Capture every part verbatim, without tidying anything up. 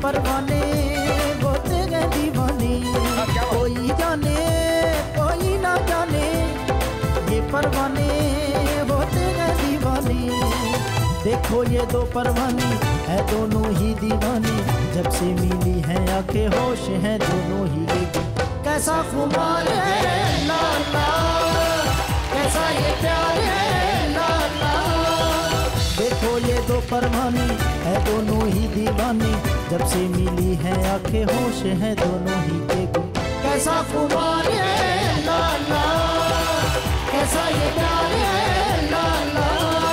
परवाने वो तेरे दीवाने, कोई जाने कोई ना जाने, ये परवाने वो तेरे दीवाने। देखो ये दो परवाने है दोनों ही दीवाने, जब से मिली है आंखें होश है दोनों ही एक। कैसा खुमार है ला ला, कैसा ये प्यार है ला ला। देखो ये दो परवाने है दोनों ही दीवाने, जब से मिली है आंखें होश है दोनों ही एक। कैसा खुमार है ला ला, कैसा ये प्यार है ला ला।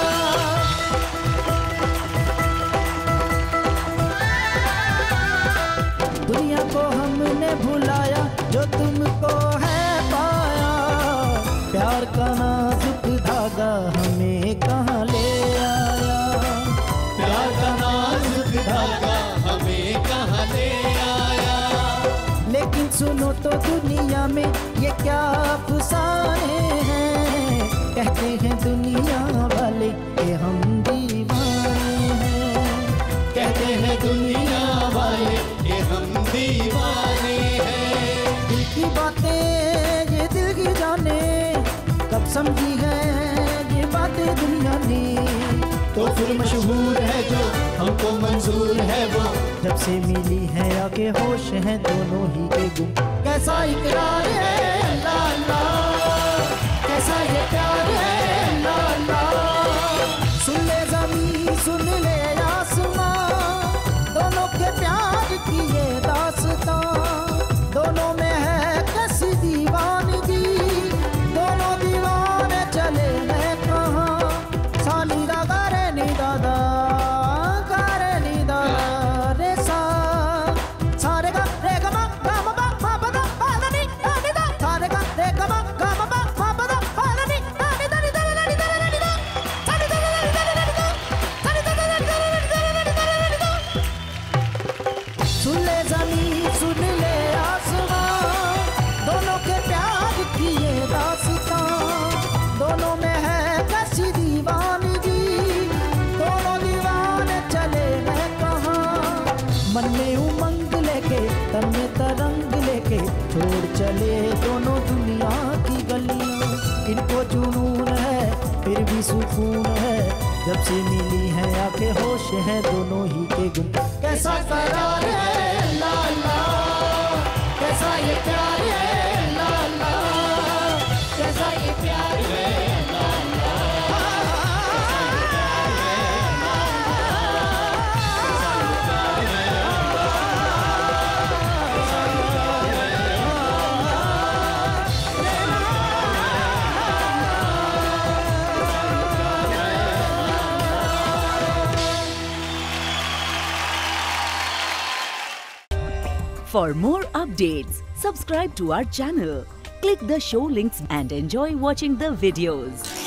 दुनिया को हमने भुलाया जो तुमको है पाया, प्यार का नाजुक धागा हमें कहाँ ले आया, प्यार का नाजुक धागा हमें कहाँ ले आया। लेकिन सुनो तो दुनिया में ये क्या अफसाने हैं, कहते हैं दुनिया वाले कि हम दीवाने हैं, कहते हैं दुनिया वाले कि हम दीवाने हैं। दिल की बातें ये दिल की जाने, कब समझी है ये बातें दुनिया ने। तो फिर मशहूर है जो हमको मंजूर है वो, जब से मिली है आगे होश है दोनों ही के गुम। कैसा इकरार है ला ला, कैसा ये प्यार है ला ला। सुन ले ज़मीं सुन ले आसमां, दोनों के प्यार की ये दास्तां, दोनों में है कैसी दीवानगी, दोनों दीवाने चले हैं कहाँ। सानी दादा रे नी दादा गारे नी दादा रे सा, सारे गा रे गा मा गा मा बा मा बा दा पा दा नी दा नी दा, सारे गा रे गा मा गा मा बा मा बा दा पा दा नी दा नी दा नी दा नी दा नी दा नी दा, सानी दा नी दा नी दा नी दा, सानी दा नी दा नी दा नी दा नी दा। सुन ले ज़मीं सुन ले आसमां, दोनों के प्यार की ये दास्तां, दोनों में है कैसी दीवानगी, दोनों दीवाने चले हैं कहाँ। मन में उमंग लेके तन में तरंग लेके, छोड़ चले दोनों दुनिया की गलियां। इनको जुनून है फिर भी सुकून है, जब से मिली है आंखें होश है दोनों ही के गुम। कैसा करार है ला ला, कैसा ये प्यार है ला ला, कैसा ये प्यार है ला ला। For more updates, subscribe to our channel, click the show links and enjoy watching the videos.